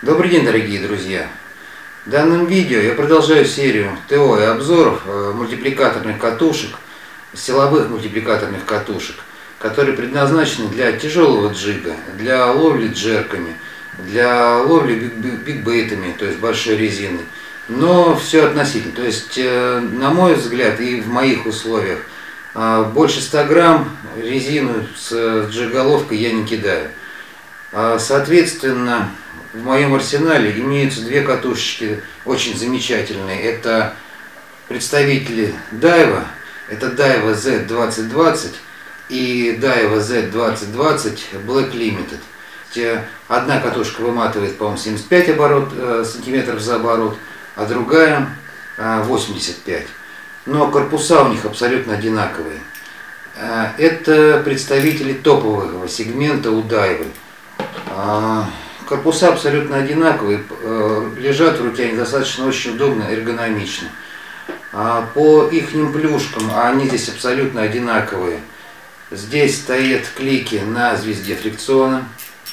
Добрый день, дорогие друзья! В данном видео я продолжаю серию ТО и обзоров мультипликаторных катушек, силовых мультипликаторных катушек, которые предназначены для тяжелого джига, для ловли джерками, для ловли бигбейтами, то есть большой резиной. Но все относительно. То есть, на мой взгляд и в моих условиях, больше 100 грамм резину с джиголовкой я не кидаю. Соответственно, в моем арсенале имеются две катушечки очень замечательные. Это представители Daiwa, это Daiwa Z2020 и Daiwa Z2020 Black Limited. Одна катушка выматывает, по-моему, 75 сантиметров за оборот, а другая 85. Но корпуса у них абсолютно одинаковые. Это представители топового сегмента у Daiwa. Корпуса абсолютно одинаковые, лежат в руке они достаточно очень удобно, эргономично. По ихним плюшкам, они здесь абсолютно одинаковые. Здесь стоят клики на звезде фрикциона.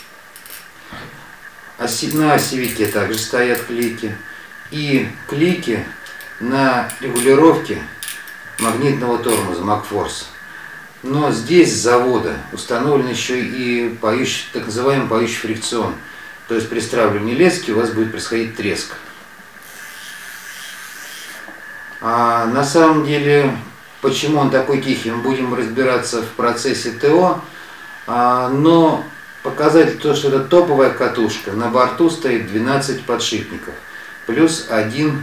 На осевике также стоят клики. И клики на регулировке магнитного тормоза MagForce. Но здесь с завода установлен еще и так называемый поющий фрикцион. То есть при стравливании лески у вас будет происходить треск. На самом деле, почему он такой тихий, мы будем разбираться в процессе ТО. Но показатель то, что это топовая катушка, на борту стоит 12 подшипников. Плюс один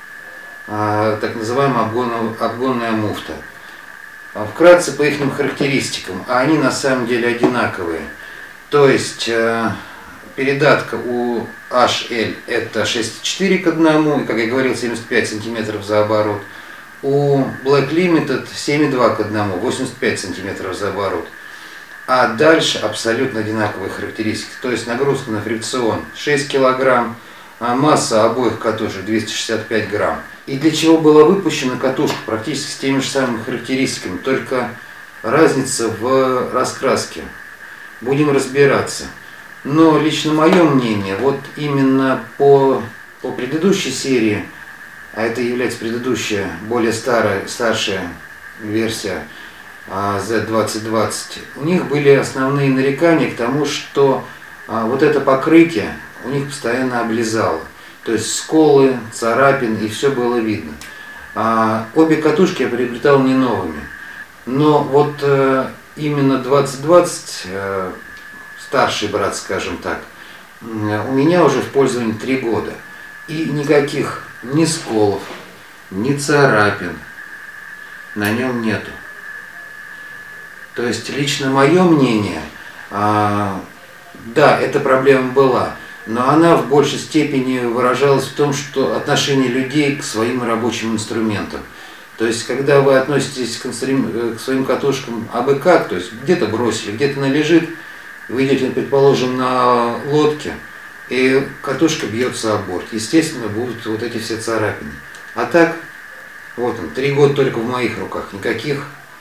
так называемая обгонная муфта. Вкратце по их характеристикам, они на самом деле одинаковые. То есть передатка у HL это 6,4 к 1, и, как я говорил, 75 сантиметров за оборот. У Black Limited 7,2 к 1, 85 сантиметров за оборот. А дальше абсолютно одинаковые характеристики. То есть нагрузка на фрикцион 6 килограмм, а масса обоих катушек 265 грамм. И для чего была выпущена катушка практически с теми же самыми характеристиками, только разница в раскраске. Будем разбираться. Но лично мое мнение, вот именно по предыдущей серии, а это является предыдущая, более старшая версия Z2020, у них были основные нарекания к тому, что вот это покрытие у них постоянно облезало. То есть сколы, царапин, и все было видно. Обе катушки я приобретал не новыми. Но вот именно 2020, старший брат, скажем так, у меня уже в пользовании 3 года. И никаких ни сколов, ни царапин на нем нету. То есть лично мое мнение, да, эта проблема была. Но она в большей степени выражалась в том, что отношение людей к своим рабочим инструментам. То есть, когда вы относитесь к своим катушкам абы как, то есть где-то бросили, где-то она лежит, вы идете, предположим, на лодке, и катушка бьется о борт. Естественно, будут вот эти все царапины. А так, вот он, 3 года только в моих руках. Никаких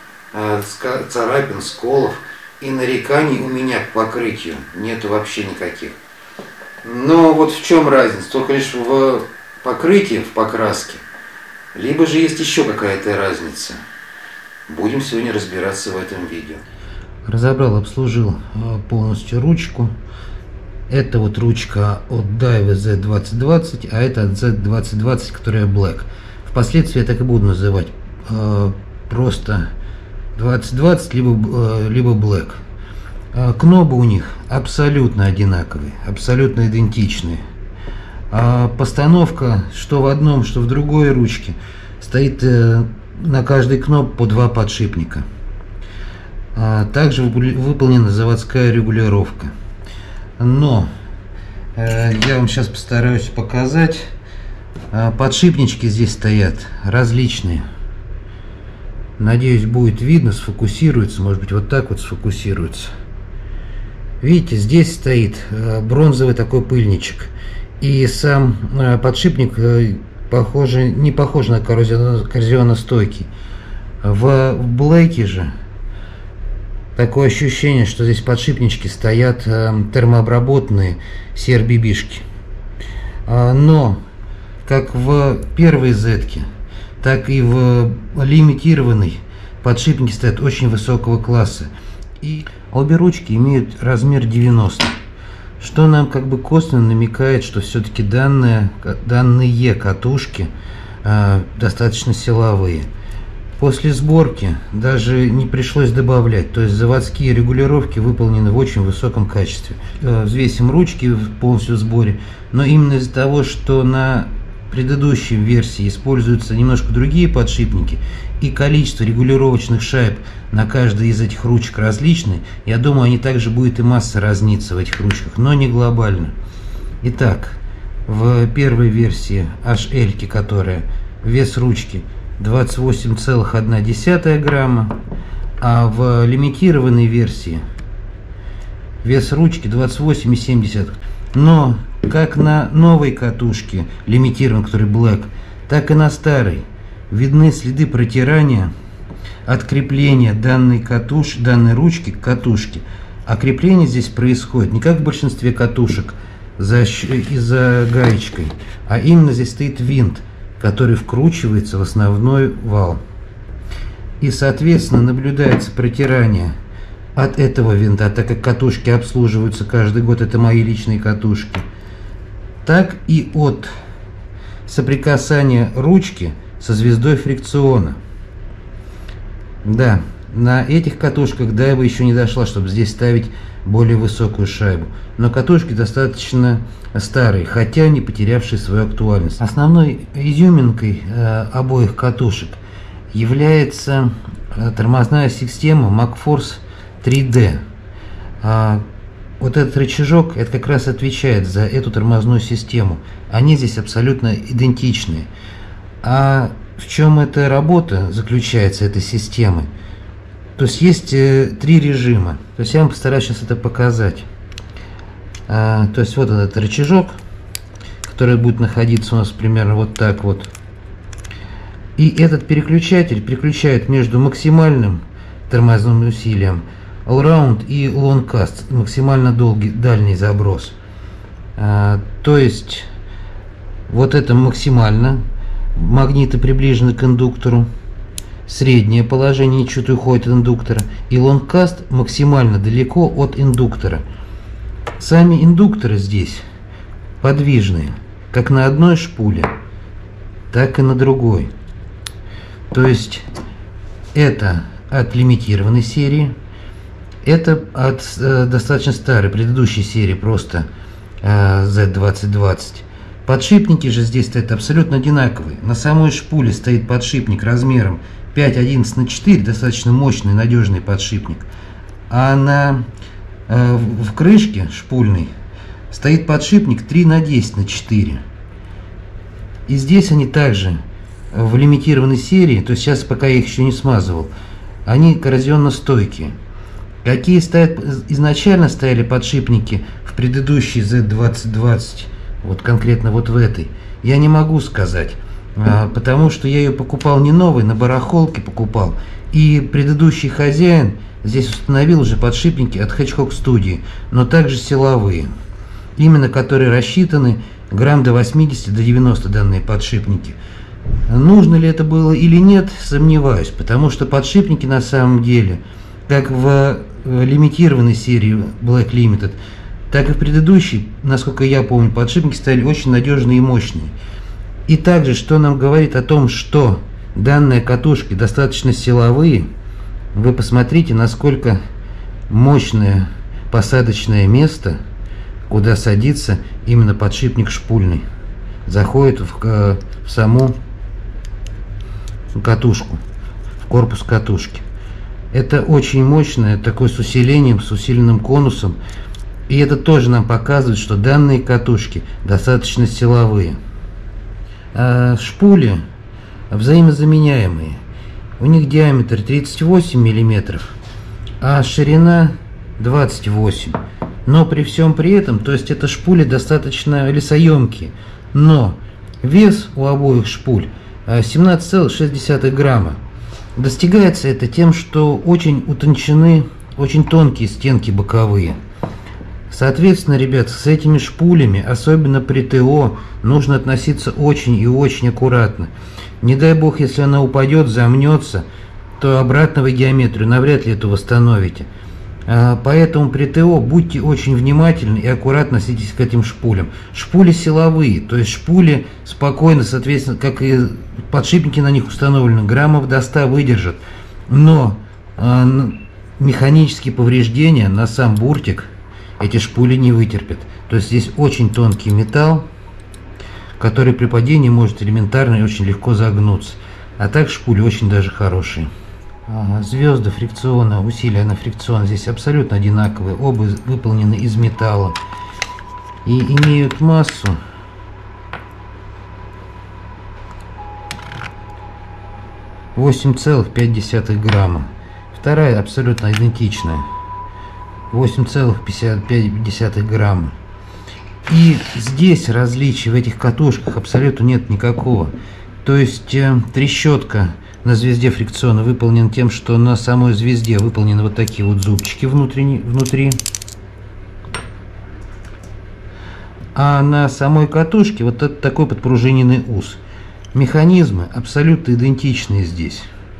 царапин, сколов и нареканий у меня к покрытию нету вообще никаких. Но вот в чем разница? Только лишь в покрытии, в покраске. Либо же есть еще какая-то разница. Будем сегодня разбираться в этом видео. Разобрал, обслужил полностью ручку. Это вот ручка от Daiwa Z2020, а это от Z2020, которая Black. Впоследствии я так и буду называть просто 2020, либо Black. Кнопы у них абсолютно одинаковые, абсолютно идентичные. Постановка, что в одном, что в другой ручке, стоит на каждой кнопке по 2 подшипника. Также выполнена заводская регулировка. Но я вам сейчас постараюсь показать. Подшипнички здесь стоят различные. Надеюсь, будет видно, сфокусируется, может быть, вот так вот сфокусируется. Видите, здесь стоит бронзовый такой пыльничек. И сам подшипник не похож на коррозионостойкий. В Блэке же Такое ощущение, что здесь подшипнички стоят термообработанные CRBB-шки. Но как в первой Z-ке, так и в лимитированной подшипники стоят очень высокого класса. И обе ручки имеют размер 90, что нам как бы косвенно намекает, что все-таки данные катушки достаточно силовые. После сборки даже не пришлось добавлять, то есть заводские регулировки выполнены в очень высоком качестве. Взвесим ручки полностью в сборе, но именно из-за того, что на предыдущей версии используются немножко другие подшипники и количество регулировочных шайб на каждой из этих ручек различны, я думаю, они также будет и масса разниться в этих ручках, но не глобально. Итак, в первой версии HL, которая вес ручки 28,1 грамма, а в лимитированной версии вес ручки 28,7. Но как на новой катушке лимитированной, которая Black, так и на старой видны следы протирания от крепления данной ручки к катушке. А крепление здесь происходит не как в большинстве катушек за гаечкой, а именно здесь стоит винт, который вкручивается в основной вал. И, соответственно, наблюдается протирание от этого винта, так как катушки обслуживаются каждый год, это мои личные катушки, так и от соприкасания ручки со звездой фрикциона. Да, на этих катушках Daiwa еще не дошла, чтобы здесь ставить более высокую шайбу. Но катушки достаточно старые, хотя не потерявшие свою актуальность. Основной изюминкой обоих катушек является тормозная система MagForce 3D. Вот этот рычажок, это как раз отвечает за эту тормозную систему. Они здесь абсолютно идентичные. А в чем эта работа заключается, этой системы? То есть три режима. То есть я вам постараюсь сейчас это показать. То есть вот этот рычажок, который будет находиться у нас примерно вот так вот. И этот переключатель переключает между максимальным тормозным усилием Allround и Long Cast, максимально дальний заброс. То есть вот это максимально, магниты приближены к индуктору, среднее положение чуть уходит от индуктора, и Long Cast максимально далеко от индуктора. Сами индукторы здесь подвижные, как на одной шпуле, так и на другой. То есть это от лимитированной серии, это от достаточно старой, предыдущей серии, просто Z2020. Подшипники же здесь стоят абсолютно одинаковые. На самой шпуле стоит подшипник размером 5,11/4, достаточно мощный, надежный подшипник. А в крышке шпульной стоит подшипник 3х10/4. И здесь они также в лимитированной серии, то есть сейчас пока я их еще не смазывал, они коррозионно стойкие. Какие изначально стояли подшипники в предыдущей Z2020, вот конкретно вот в этой, я не могу сказать, потому что я ее покупал не новой, на барахолке покупал. И предыдущий хозяин здесь установил уже подшипники от Hedgehog Studio, но также силовые, именно которые рассчитаны грамм до 80, до 90 данные подшипники. Нужно ли это было или нет, сомневаюсь, потому что подшипники на самом деле, как в лимитированной серии Black Limited, так и в предыдущей, насколько я помню, подшипники стали очень надежные и мощные. И также, что нам говорит о том, что данные катушки достаточно силовые, вы посмотрите, насколько мощное посадочное место, куда садится именно подшипник шпульный, заходит в саму катушку, в корпус катушки. Это очень мощное, такое с усилением, с усиленным конусом. И это тоже нам показывает, что данные катушки достаточно силовые. Шпули взаимозаменяемые. У них диаметр 38 мм, а ширина 28. Но при всем при этом, то есть это шпули достаточно весоемкие. Но вес у обоих шпуль 17,6 грамма. Достигается это тем, что очень утончены, очень тонкие стенки боковые. Соответственно, ребят, с этими шпулями, особенно при ТО, нужно относиться очень и очень аккуратно. Не дай бог, если она упадет, замнется, то обратно вы геометрию навряд ли это восстановите. Поэтому при ТО будьте очень внимательны и аккуратно относитесь к этим шпулям. Шпули силовые, то есть шпули спокойно, соответственно, как и подшипники на них установлены, граммов до 100 выдержат. Но механические повреждения на сам буртик эти шпули не вытерпят. То есть здесь очень тонкий металл, который при падении может элементарно и очень легко загнуться. А так шпули очень даже хорошие. Звезды фрикциона, усилия на фрикцион здесь абсолютно одинаковые. Оба выполнены из металла и имеют массу 8,5 грамма. Вторая абсолютно идентичная. 8,55 грамма. И здесь различий в этих катушках абсолютно нет никакого. То есть трещотка на звезде фрикциона выполнена тем, что на самой звезде выполнены вот такие вот зубчики внутри. А на самой катушке вот такой подпружиненный ус. Механизмы абсолютно идентичные здесь.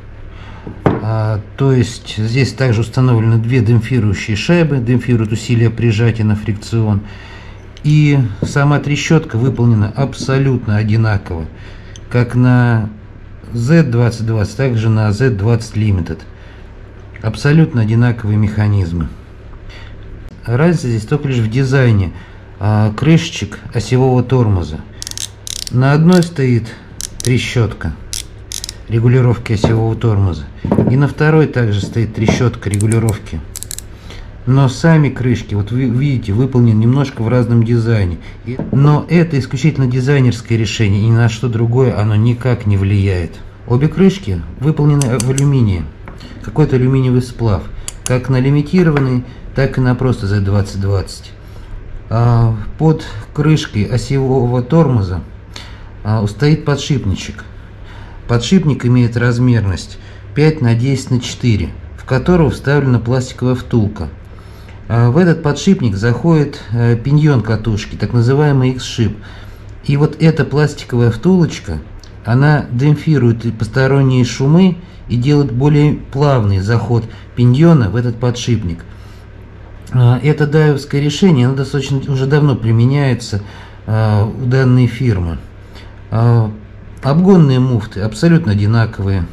То есть здесь также установлены две демпфирующие шайбы, демпфируют усилия прижатия на фрикцион. И сама трещотка выполнена абсолютно одинаково, как на Z2020, так же на Z20 Limited. Абсолютно одинаковые механизмы. Разница здесь только лишь в дизайне крышечек осевого тормоза. На одной стоит трещотка регулировки осевого тормоза, и на второй также стоит трещотка регулировки. Но сами крышки, вот вы видите, выполнены немножко в разном дизайне. Но это исключительно дизайнерское решение, и ни на что другое оно никак не влияет. Обе крышки выполнены в алюминии, какой-то алюминиевый сплав, как на лимитированный, так и на просто Z2020. Под крышкой осевого тормоза стоит подшипничек. Подшипник имеет размерность 5 на 10 на 4, в которого вставлена пластиковая втулка. В этот подшипник заходит пиньон катушки, так называемый X-шип. И вот эта пластиковая втулочка, она демпфирует посторонние шумы и делает более плавный заход пиньона в этот подшипник. Это дайвовское решение, оно достаточно уже давно применяется у данной фирмы. Обгонные муфты абсолютно одинаковые.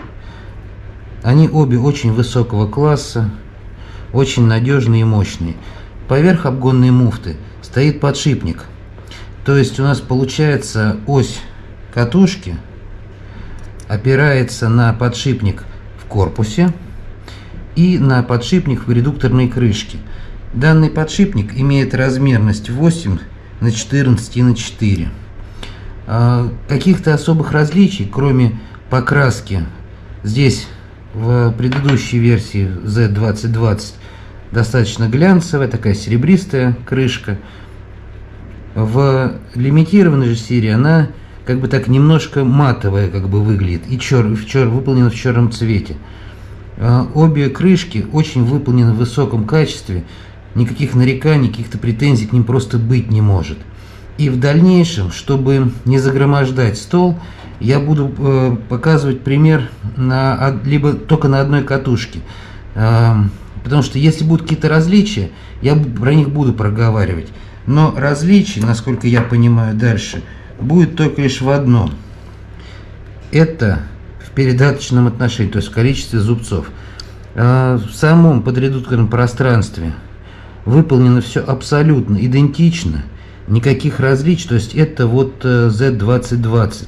Они обе очень высокого класса, очень надежные и мощные. Поверх обгонной муфты стоит подшипник. То есть у нас получается ось катушки опирается на подшипник в корпусе и на подшипник в редукторной крышке. Данный подшипник имеет размерность 8 на 14 и на 4. Каких-то особых различий, кроме покраски, здесь в предыдущей версии Z2020 достаточно глянцевая, такая серебристая крышка. В лимитированной же серии она как бы так немножко матовая как бы выглядит и выполнена в черном цвете. Обе крышки очень выполнены в высоком качестве, никаких нареканий, каких-то претензий к ним просто быть не может. И в дальнейшем, чтобы не загромождать стол, я буду показывать пример либо только на одной катушке. Потому что если будут какие-то различия, я про них буду проговаривать. Но различий, насколько я понимаю дальше, будет только лишь в одном. Это в передаточном отношении, то есть в количестве зубцов. В самом подредукторном пространстве выполнено все абсолютно идентично. Никаких различий, то есть это вот Z2020.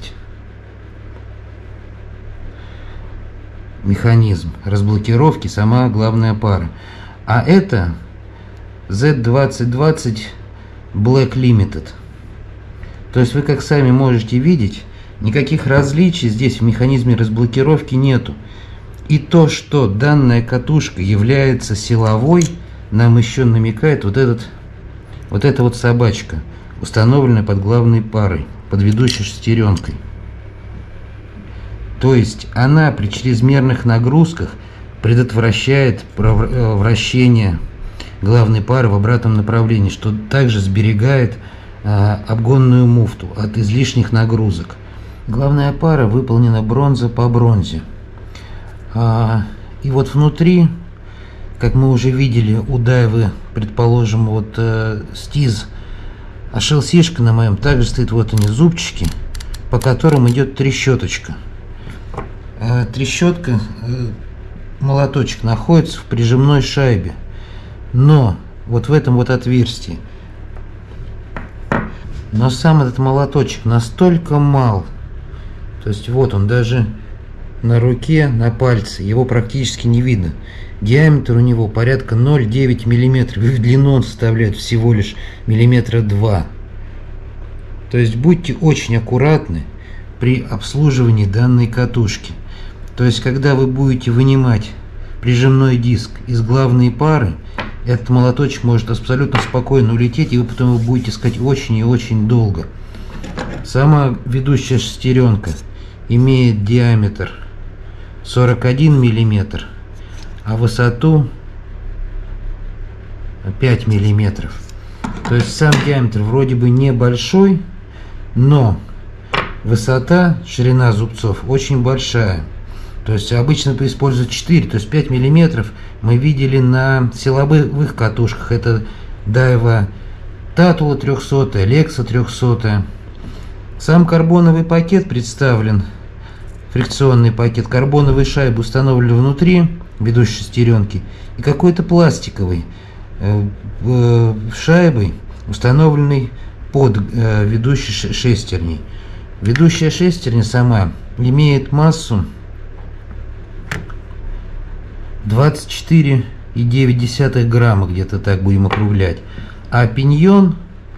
Механизм разблокировки, сама главная пара. А это Z2020 Black Limited. То есть вы, как сами можете видеть, никаких различий здесь в механизме разблокировки нету. И то, что данная катушка является силовой, нам еще намекает вот эта вот собачка, установленная под главной парой, под ведущей шестеренкой. То есть она при чрезмерных нагрузках предотвращает вращение главной пары в обратном направлении, что также сберегает обгонную муфту от излишних нагрузок. Главная пара выполнена бронза по бронзе. И вот внутри, как мы уже видели у Дайвы, предположим, вот Stiz, а шелсишка на моем также стоит, вот они зубчики, по которым идет трещоточка. Трещотка, молоточек находится в прижимной шайбе, но вот в этом вот отверстии. Но сам этот молоточек настолько мал, то есть вот он даже на руке, на пальце, его практически не видно. Диаметр у него порядка 0,9 мм, и в длину он составляет всего лишь 2 мм. То есть будьте очень аккуратны при обслуживании данной катушки. То есть когда вы будете вынимать прижимной диск из главной пары, этот молоточек может абсолютно спокойно улететь, и вы потом его будете искать очень и очень долго. Сама ведущая шестеренка имеет диаметр 41 мм, а высоту 5 мм. То есть сам диаметр вроде бы небольшой, но высота, ширина зубцов очень большая. То есть обычно используют 4, то есть 5 мм мы видели на силовых катушках. Это Daiwa Tatula 300, Lexa 300. Сам карбоновый пакет представлен, фрикционный пакет. Карбоновые шайбы установлены внутри ведущей шестеренки, и какой-то пластиковый шайбой, установленный под ведущей шестерней. Ведущая шестерня сама имеет массу 24,9 грамма, где-то так будем округлять, а пиньон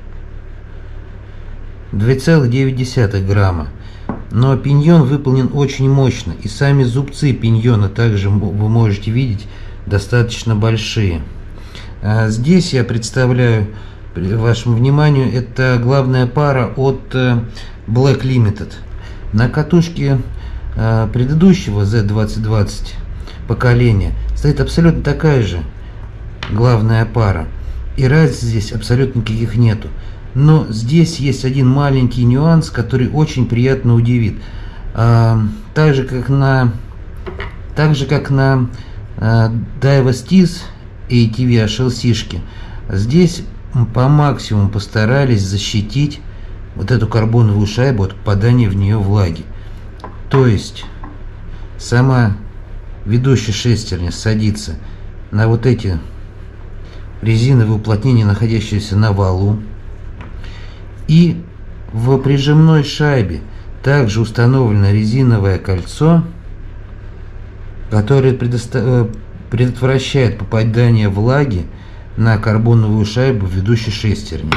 2,9 грамма. Но пиньон выполнен очень мощно, и сами зубцы пиньона также вы можете видеть достаточно большие. Здесь я представляю вашему вниманию, это главная пара от Black Limited. На катушке предыдущего Z2020 поколения стоит абсолютно такая же главная пара, и разницы здесь абсолютно никаких нету. Но здесь есть один маленький нюанс, который очень приятно удивит. Так же как на Daiwa Stiz ATV HLC-шки, здесь по максимуму постарались защитить вот эту карбоновую шайбу от попадания в нее влаги. То есть сама ведущая шестерня садится на вот эти резиновые уплотнения, находящиеся на валу. И в прижимной шайбе также установлено резиновое кольцо, которое предотвращает попадание влаги на карбоновую шайбу ведущей шестерни.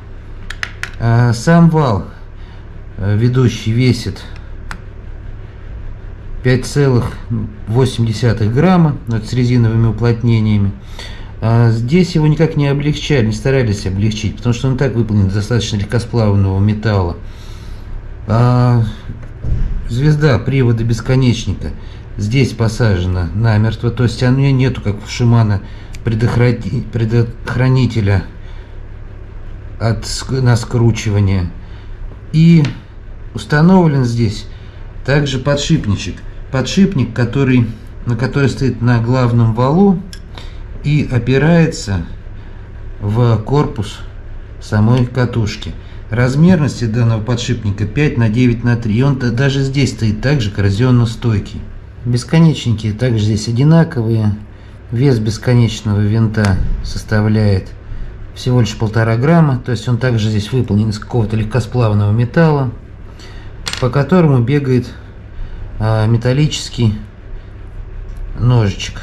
Сам вал ведущий весит 5,8 грамма, с резиновыми уплотнениями. Здесь его никак не облегчали, не старались облегчить, потому что он так выполнен из достаточно легкосплавного металла. Звезда привода бесконечника здесь посажена намертво, то есть у нее нету, как у Шимана, предохранителя на скручивание. И установлен здесь также подшипничек, на который стоит на главном валу и опирается в корпус самой катушки. Размерности данного подшипника 5х9х3, и он даже здесь стоит также коррозионно стойкий. Бесконечники также здесь одинаковые. Вес бесконечного винта составляет всего лишь 1,5 грамма, то есть он также здесь выполнен из какого-то легкосплавного металла, по которому бегает металлический ножичек.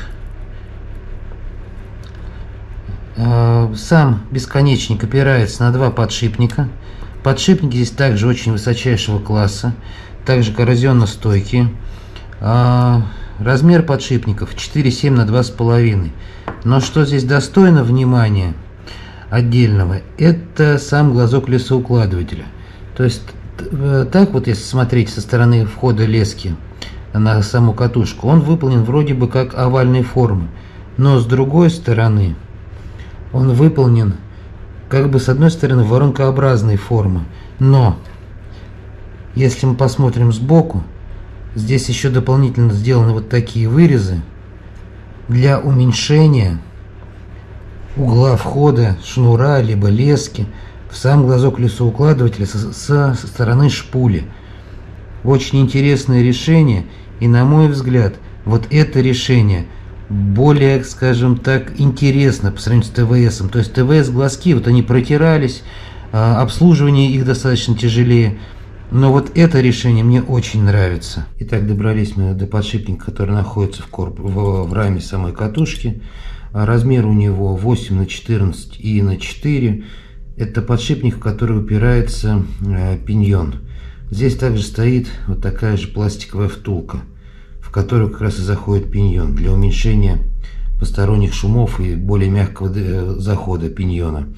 Сам бесконечник опирается на 2 подшипника. Подшипники здесь также очень высочайшего класса, также коррозионно стойкие. Размер подшипников 4,7 на 2,5. Но что здесь достойно внимания отдельного, это сам глазок лесоукладывателя. То есть так вот, если смотреть со стороны входа лески на саму катушку, он выполнен вроде бы как овальной формы, но с другой стороны он выполнен как бы с одной стороны воронкообразной формы, но если мы посмотрим сбоку, здесь еще дополнительно сделаны вот такие вырезы для уменьшения угла входа шнура либо лески в сам глазок лесоукладывателя со стороны шпули. Очень интересное решение, и на мой взгляд, вот это решение более, скажем так, интересно по сравнению с ТВСом. То есть ТВС глазки, вот они протирались, обслуживание их достаточно тяжелее. Но вот это решение мне очень нравится. Итак, добрались мы до подшипника, который находится в раме самой катушки. Размер у него 8 на 14 и на 4. Это подшипник, в который упирается пиньон. Здесь также стоит вот такая же пластиковая втулка, в которую как раз и заходит пиньон для уменьшения посторонних шумов и более мягкого захода пиньона.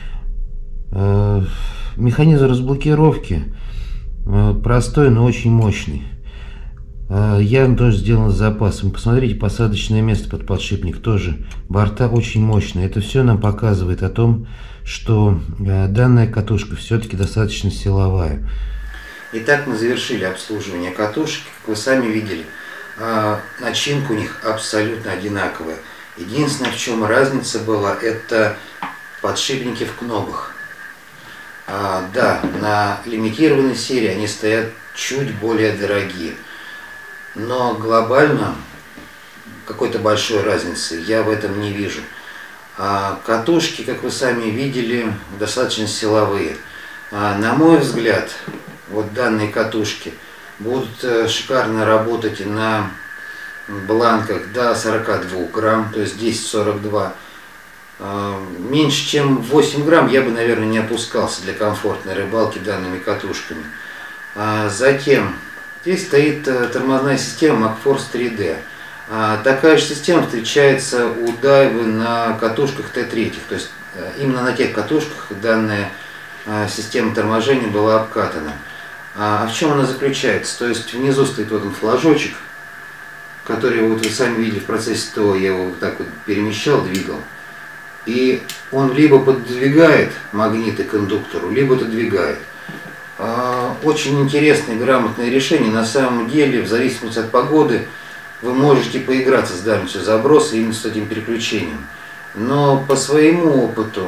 Механизм разблокировки простой, но очень мощный. Явно тоже сделан с запасом. Посмотрите, посадочное место под подшипник тоже. Борта очень мощные. Это все нам показывает о том, что данная катушка все-таки достаточно силовая. Итак, мы завершили обслуживание катушек. Как вы сами видели, начинка у них абсолютно одинаковая. Единственное, в чем разница была, это подшипники в кнопах. Да, на лимитированной серии они стоят чуть более дорогие. Но глобально какой-то большой разницы я в этом не вижу. Катушки, как вы сами видели, достаточно силовые. На мой взгляд, вот данные катушки будут шикарно работать на бланках до 42 грамм, то есть 10-42. Меньше чем 8 грамм я бы, наверное, не опускался для комфортной рыбалки данными катушками. Затем здесь стоит тормозная система MacForce 3D. Такая же система встречается у Дайвы на катушках Т3. То есть именно на тех катушках данная система торможения была обкатана. А в чем она заключается? То есть внизу стоит вот он флажочек, который вот вы сами видели в процессе ТО, я его вот так вот перемещал, двигал. И он либо подвигает магниты к индуктору, либо отодвигает. Очень интересное, грамотное решение. На самом деле, в зависимости от погоды, вы можете поиграться с дальностью заброса именно с этим переключением. Но по своему опыту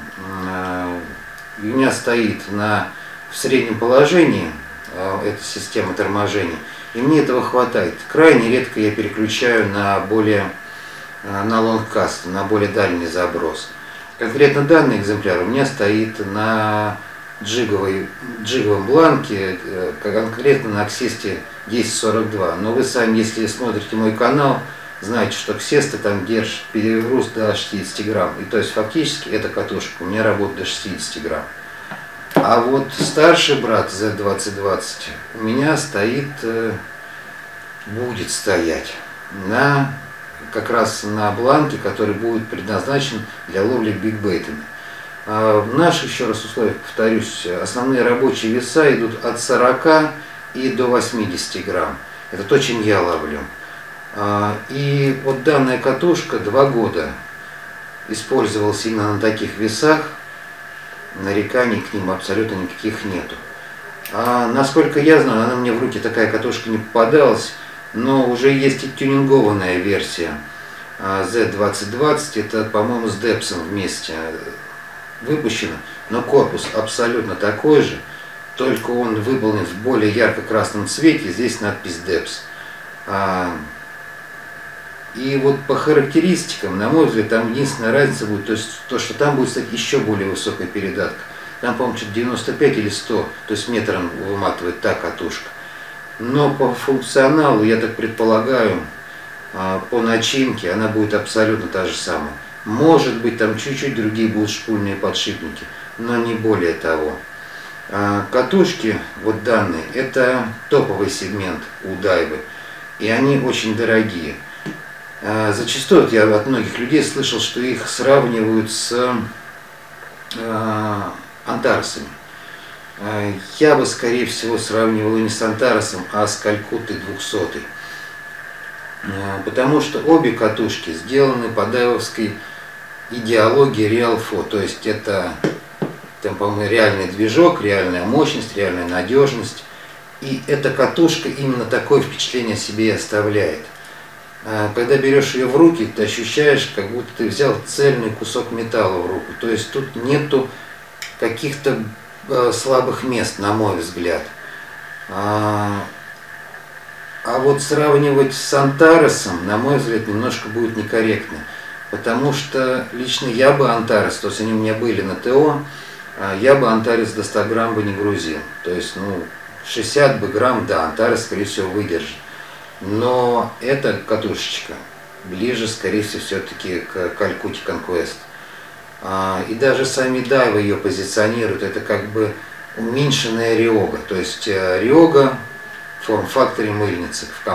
у меня стоит в среднем положении эта система торможения, и мне этого хватает. Крайне редко я переключаю на лонгкаст, на более дальний заброс. Конкретно данный экземпляр у меня стоит на джиговом бланке, конкретно на Аксесте 1042. Но вы сами, если смотрите мой канал, знаете, что Аксеста там держит перегруз до 60 грамм. И то есть фактически эта катушка у меня работает до 60 грамм. А вот старший брат Z2020 у меня будет стоять как раз на бланке, который будет предназначен для ловли бигбейтами. В наших, еще раз условиях, повторюсь, основные рабочие веса идут от 40 и до 80 грамм. Это то, чем я ловлю. И вот данная катушка 2 года использовалась именно на таких весах. Нареканий к ним абсолютно никаких нету. Насколько я знаю, она мне в руки такая катушка не попадалась, но уже есть и тюнингованная версия Z2020, это, по-моему, с Депсом вместе выпущена, но корпус абсолютно такой же, только он выполнен в более ярко-красном цвете, здесь надпись Депс. И вот по характеристикам, на мой взгляд, там единственная разница будет, то есть то, что там будет стать еще более высокая передатка. Там, по-моему, 95 или 100, то есть метром выматывает та катушка. Но по функционалу, я так предполагаю, по начинке она будет абсолютно та же самая. Может быть, там чуть-чуть другие будут шпульные подшипники, но не более того. Катушки, вот данные, это топовый сегмент у Дайвы, и они очень дорогие. Зачастую я от многих людей слышал, что их сравнивают с Антаресами. Я бы, скорее всего, сравнивал не с Антаресом, а с Калькуттой 200. Потому что обе катушки сделаны по дайвовской идеология RealFo, то есть это там, по-моему, реальный движок, реальная мощность, реальная надежность. И эта катушка именно такое впечатление о себе и оставляет. Когда берешь ее в руки, ты ощущаешь, как будто ты взял цельный кусок металла в руку. То есть тут нету каких-то слабых мест, на мой взгляд. А вот сравнивать с Антаресом, на мой взгляд, немножко будет некорректно. Потому что лично я бы Антарес, то есть они у меня были на ТО, я бы Антарес до 100 грамм бы не грузил. То есть, 60 бы грамм, да, Антарес, скорее всего, выдержит. Но эта катушечка ближе, скорее всего, все-таки к Calcutti Conquest. И даже сами дайвы ее позиционируют, это как бы уменьшенная Риога. То есть Риога в форм-факторе мыльницы, в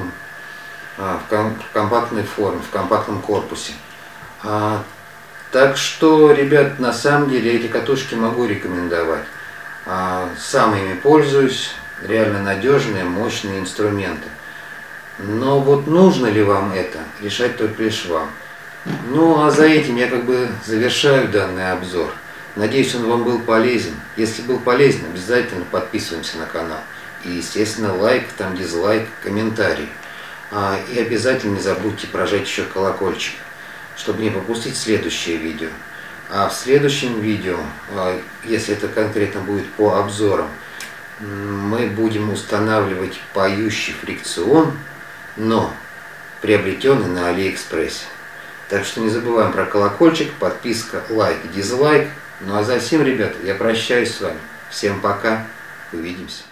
компактной форме, в компактном корпусе. Так что, ребят, на самом деле эти катушки могу рекомендовать. Сам ими пользуюсь, реально надежные, мощные инструменты. Но вот нужно ли вам это, решать только лишь вам. Ну а за этим я как бы завершаю данный обзор. Надеюсь, он вам был полезен. Если был полезен, обязательно подписываемся на канал. И, естественно, лайк, там дизлайк, комментарий. И обязательно не забудьте прожать еще колокольчик, чтобы не пропустить следующее видео. А в следующем видео, если это конкретно будет по обзорам, мы будем устанавливать поющий фрикцион, но приобретенный на Алиэкспрессе. Так что не забываем про колокольчик, подписка, лайк, дизлайк. Ну а за всем, ребята, я прощаюсь с вами. Всем пока, увидимся.